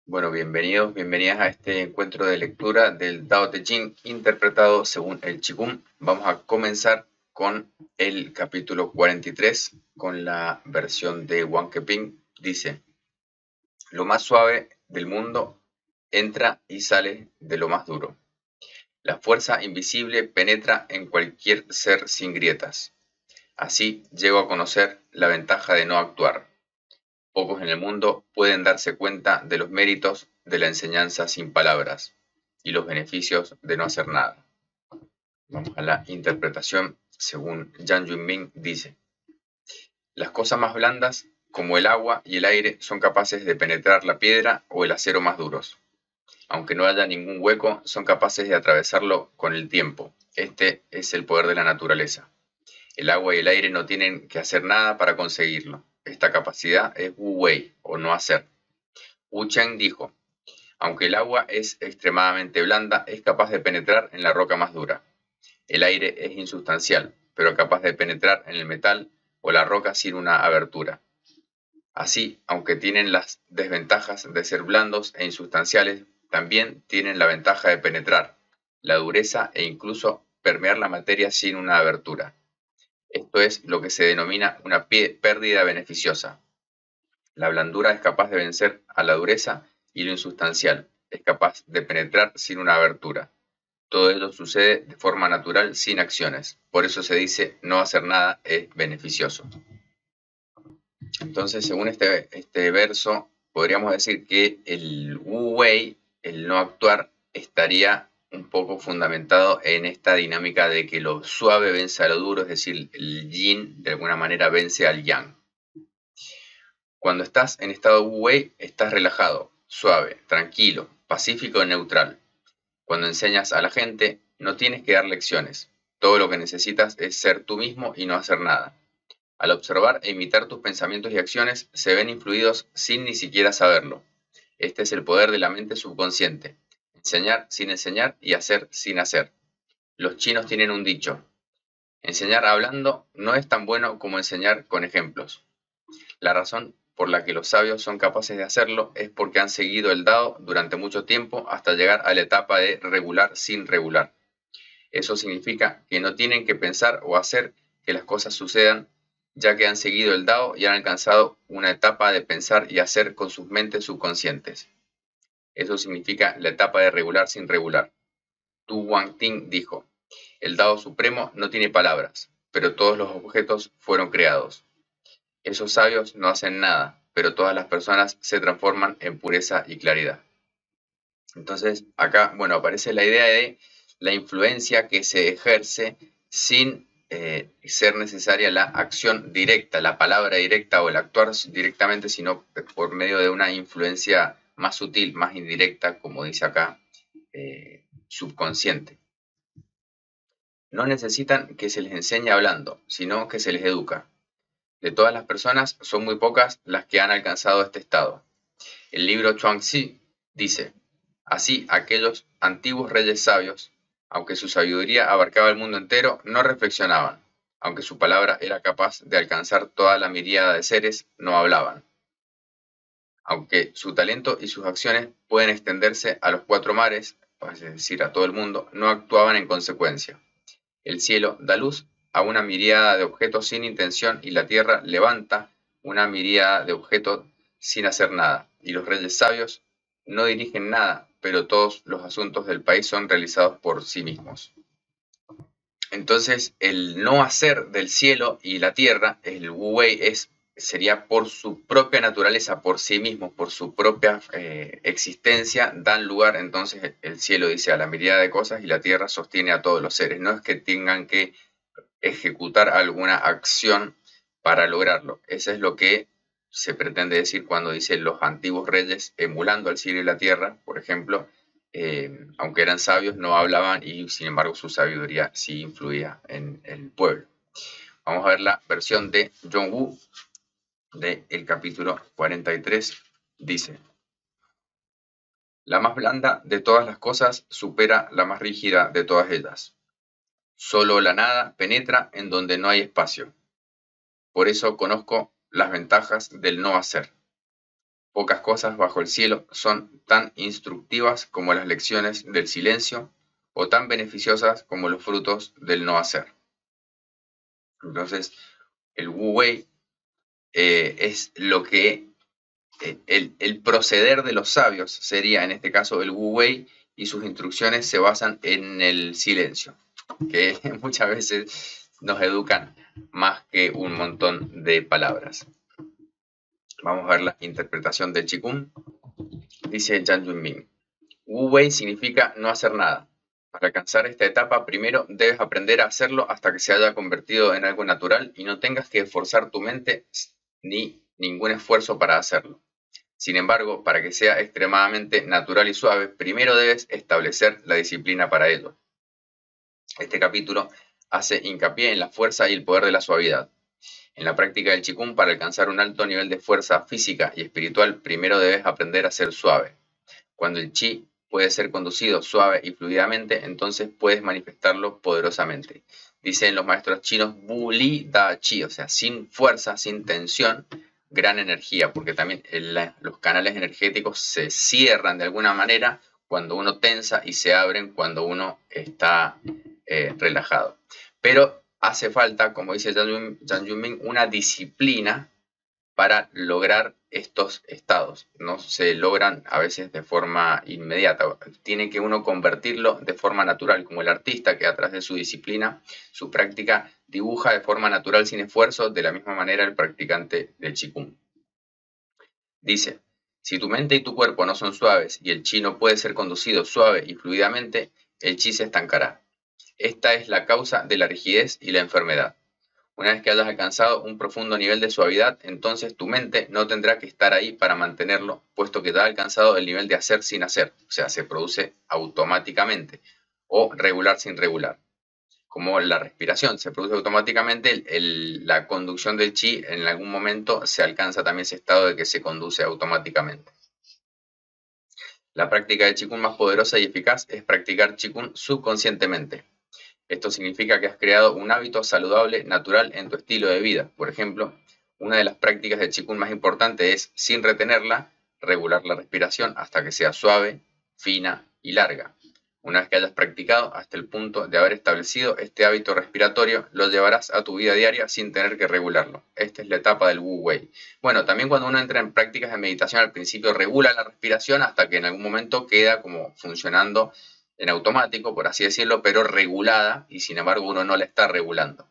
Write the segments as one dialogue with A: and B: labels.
A: Bueno, bienvenidos, bienvenidas a este encuentro de lectura del Tao Te Ching interpretado según el Qigong. Vamos a comenzar con el capítulo 43, con la versión de Wang Keping. Dice: lo más suave del mundo entra y sale de lo más duro. La fuerza invisible penetra en cualquier ser sin grietas. Así llego a conocer la ventaja de no actuar. Pocos en el mundo pueden darse cuenta de los méritos de la enseñanza sin palabras y los beneficios de no hacer nada. Vamos a la interpretación según Yang Yunming. Dice: las cosas más blandas, como el agua y el aire, son capaces de penetrar la piedra o el acero más duros. Aunque no haya ningún hueco, son capaces de atravesarlo con el tiempo. Este es el poder de la naturaleza. El agua y el aire no tienen que hacer nada para conseguirlo. Esta capacidad es Wu Wei, o no hacer. Wu Chen dijo: aunque el agua es extremadamente blanda, es capaz de penetrar en la roca más dura. El aire es insustancial, pero capaz de penetrar en el metal o la roca sin una abertura. Así, aunque tienen las desventajas de ser blandos e insustanciales, también tienen la ventaja de penetrar la dureza e incluso permear la materia sin una abertura. Esto es lo que se denomina una pérdida beneficiosa. La blandura es capaz de vencer a la dureza y lo insustancial es capaz de penetrar sin una abertura. Todo ello sucede de forma natural sin acciones. Por eso se dice: no hacer nada es beneficioso. Entonces, según este verso, podríamos decir que el Wu Wei, el no actuar, estaría un poco fundamentado en esta dinámica de que lo suave vence a lo duro, es decir, el yin de alguna manera vence al yang. Cuando estás en estado Wu Wei, estás relajado, suave, tranquilo, pacífico y neutral. Cuando enseñas a la gente, no tienes que dar lecciones. Todo lo que necesitas es ser tú mismo y no hacer nada. Al observar e imitar tus pensamientos y acciones, se ven influidos sin ni siquiera saberlo. Este es el poder de la mente subconsciente: enseñar sin enseñar y hacer sin hacer. Los chinos tienen un dicho: enseñar hablando no es tan bueno como enseñar con ejemplos. La razón por la que los sabios son capaces de hacerlo es porque han seguido el Dao durante mucho tiempo hasta llegar a la etapa de regular sin regular. Eso significa que no tienen que pensar o hacer que las cosas sucedan, ya que han seguido el Dao y han alcanzado una etapa de pensar y hacer con sus mentes subconscientes. Eso significa la etapa de regular sin regular. Tu Wang-Ting dijo: el Dao Supremo no tiene palabras, pero todos los objetos fueron creados. Esos sabios no hacen nada, pero todas las personas se transforman en pureza y claridad. Entonces, acá, bueno, aparece la idea de la influencia que se ejerce sin ser necesaria la acción directa, la palabra directa o el actuar directamente, sino por medio de una influencia más sutil, más indirecta, como dice acá, subconsciente. No necesitan que se les enseñe hablando, sino que se les educa. De todas las personas, son muy pocas las que han alcanzado este estado. El libro Chuangzi dice: así, aquellos antiguos reyes sabios, aunque su sabiduría abarcaba el mundo entero, no reflexionaban. Aunque su palabra era capaz de alcanzar toda la miríada de seres, no hablaban. Aunque su talento y sus acciones pueden extenderse a los 4 mares, es decir, a todo el mundo, no actuaban en consecuencia. El cielo da luz a una miríada de objetos sin intención y la tierra levanta una miríada de objetos sin hacer nada. Y los reyes sabios no dirigen nada, pero todos los asuntos del país son realizados por sí mismos. Entonces, el no hacer del cielo y la tierra, el Wu Wei, sería por su propia naturaleza, por sí mismo, por su propia existencia, dan lugar. Entonces el cielo dice a la miríada de cosas y la tierra sostiene a todos los seres. No es que tengan que ejecutar alguna acción para lograrlo. Eso es lo que se pretende decir cuando dice los antiguos reyes emulando al cielo y la tierra, por ejemplo, aunque eran sabios, no hablaban y sin embargo su sabiduría sí influía en el pueblo. Vamos a ver la versión de John Woo del capítulo 43. Dice: la más blanda de todas las cosas supera la más rígida de todas ellas. Solo la nada penetra en donde no hay espacio. Por eso conozco las ventajas del no hacer. Pocas cosas bajo el cielo son tan instructivas como las lecciones del silencio o tan beneficiosas como los frutos del no hacer. Entonces, el Wu Wei es lo que el proceder de los sabios sería, en este caso, el Wu Wei, y sus instrucciones se basan en el silencio, que muchas veces nos educan más que un montón de palabras. Vamos a ver la interpretación del Qigong. Dice Zhang Yunming: Wu Wei significa no hacer nada. Para alcanzar esta etapa, primero debes aprender a hacerlo hasta que se haya convertido en algo natural y no tengas que esforzar tu mente ni ningún esfuerzo para hacerlo. Sin embargo, para que sea extremadamente natural y suave, primero debes establecer la disciplina para ello. Este capítulo hace hincapié en la fuerza y el poder de la suavidad. En la práctica del Qigong, para alcanzar un alto nivel de fuerza física y espiritual, primero debes aprender a ser suave. Cuando el Qi puede ser conducido suave y fluidamente, entonces puedes manifestarlo poderosamente. Dicen los maestros chinos, Wu Li Da Qi, o sea, sin fuerza, sin tensión, gran energía, porque también los canales energéticos se cierran de alguna manera cuando uno tensa y se abren cuando uno está relajado. Pero hace falta, como dice Zhang Yunming, una disciplina para lograr estos estados. No se logran a veces de forma inmediata. Tiene que uno convertirlo de forma natural, como el artista que a través de su disciplina, su práctica, dibuja de forma natural sin esfuerzo, de la misma manera el practicante del Qigong. Dice: si tu mente y tu cuerpo no son suaves y el Qi no puede ser conducido suave y fluidamente, el Qi se estancará. Esta es la causa de la rigidez y la enfermedad. Una vez que hayas alcanzado un profundo nivel de suavidad, entonces tu mente no tendrá que estar ahí para mantenerlo, puesto que ya ha alcanzado el nivel de hacer sin hacer, o sea, se produce automáticamente, o regular sin regular. Como la respiración se produce automáticamente, la conducción del Qi en algún momento se alcanza también ese estado de que se conduce automáticamente. La práctica de Qigong más poderosa y eficaz es practicar Qigong subconscientemente. Esto significa que has creado un hábito saludable, natural en tu estilo de vida. Por ejemplo, una de las prácticas de Qigong más importantes es, sin retenerla, regular la respiración hasta que sea suave, fina y larga. Una vez que hayas practicado hasta el punto de haber establecido este hábito respiratorio, lo llevarás a tu vida diaria sin tener que regularlo. Esta es la etapa del Wu Wei. Bueno, también cuando uno entra en prácticas de meditación, al principio regula la respiración hasta que en algún momento queda como funcionando en automático, por así decirlo, pero regulada, y sin embargo uno no la está regulando.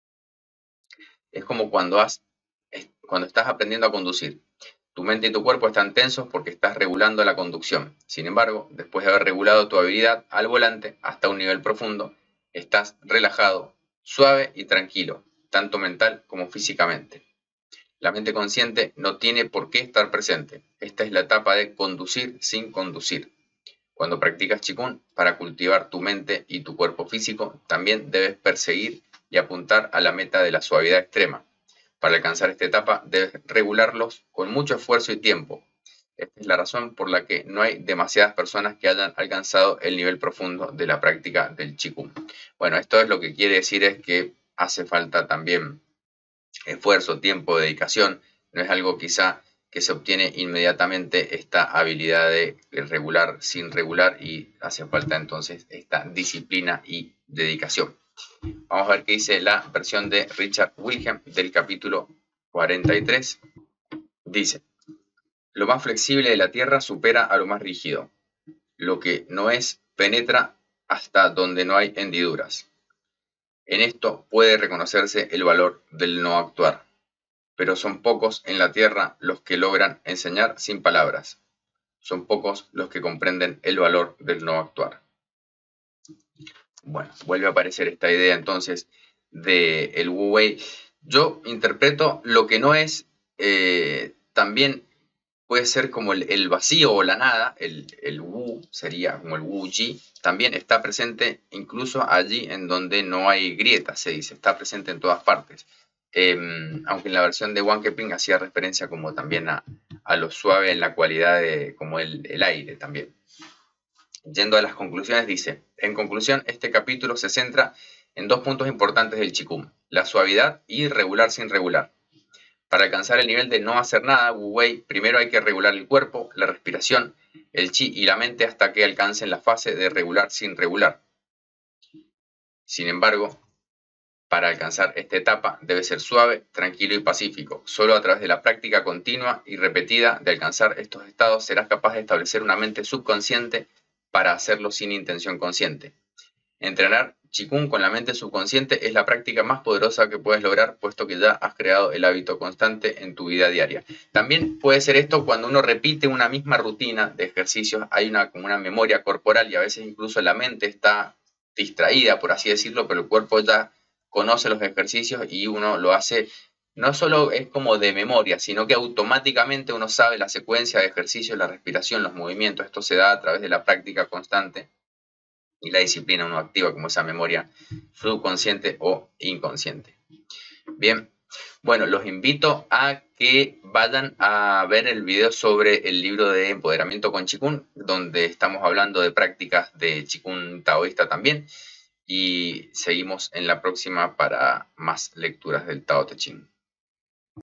A: Es como cuando estás aprendiendo a conducir. Tu mente y tu cuerpo están tensos porque estás regulando la conducción. Sin embargo, después de haber regulado tu habilidad al volante hasta un nivel profundo, estás relajado, suave y tranquilo, tanto mental como físicamente. La mente consciente no tiene por qué estar presente. Esta es la etapa de conducir sin conducir. Cuando practicas Qigong, para cultivar tu mente y tu cuerpo físico, también debes perseguir y apuntar a la meta de la suavidad extrema. Para alcanzar esta etapa, debes regularlos con mucho esfuerzo y tiempo. Esta es la razón por la que no hay demasiadas personas que hayan alcanzado el nivel profundo de la práctica del Qigong. Bueno, esto es lo que quiere decir es que hace falta también esfuerzo, tiempo, dedicación. No es algo quizá que se obtiene inmediatamente esta habilidad de regular sin regular, y hace falta entonces esta disciplina y dedicación. Vamos a ver qué dice la versión de Richard Wilhelm del capítulo 43. Dice: lo más flexible de la tierra supera a lo más rígido. Lo que no es penetra hasta donde no hay hendiduras. En esto puede reconocerse el valor del no actuar. Pero son pocos en la tierra los que logran enseñar sin palabras. Son pocos los que comprenden el valor del no actuar. Bueno, vuelve a aparecer esta idea entonces del Wu Wei. Yo interpreto lo que no es, también puede ser como el vacío o la nada. El Wu sería como el Wu Ji. También está presente incluso allí en donde no hay grietas, se dice. Está presente en todas partes. Aunque en la versión de Wang Keping hacía referencia como también a lo suave en la cualidad de como el aire también. Yendo a las conclusiones, dice: en conclusión, este capítulo se centra en dos puntos importantes del Qigong: la suavidad y regular sin regular. Para alcanzar el nivel de no hacer nada, Wu Wei, primero hay que regular el cuerpo, la respiración, el chi y la mente hasta que alcancen la fase de regular sin regular. Sin embargo, para alcanzar esta etapa debe ser suave, tranquilo y pacífico. Solo a través de la práctica continua y repetida de alcanzar estos estados serás capaz de establecer una mente subconsciente para hacerlo sin intención consciente. Entrenar Qigong con la mente subconsciente es la práctica más poderosa que puedes lograr, puesto que ya has creado el hábito constante en tu vida diaria. También puede ser esto cuando uno repite una misma rutina de ejercicios, hay como una memoria corporal y a veces incluso la mente está distraída, por así decirlo, pero el cuerpo ya conoce los ejercicios y uno lo hace, no solo es como de memoria, sino que automáticamente uno sabe la secuencia de ejercicios, la respiración, los movimientos. Esto se da a través de la práctica constante y la disciplina uno activa como esa memoria subconsciente o inconsciente. Bien, bueno, los invito a que vayan a ver el video sobre el libro de Empoderamiento con Qigong, donde estamos hablando de prácticas de Qigong taoísta también, y seguimos en la próxima para más lecturas del Tao Te Ching.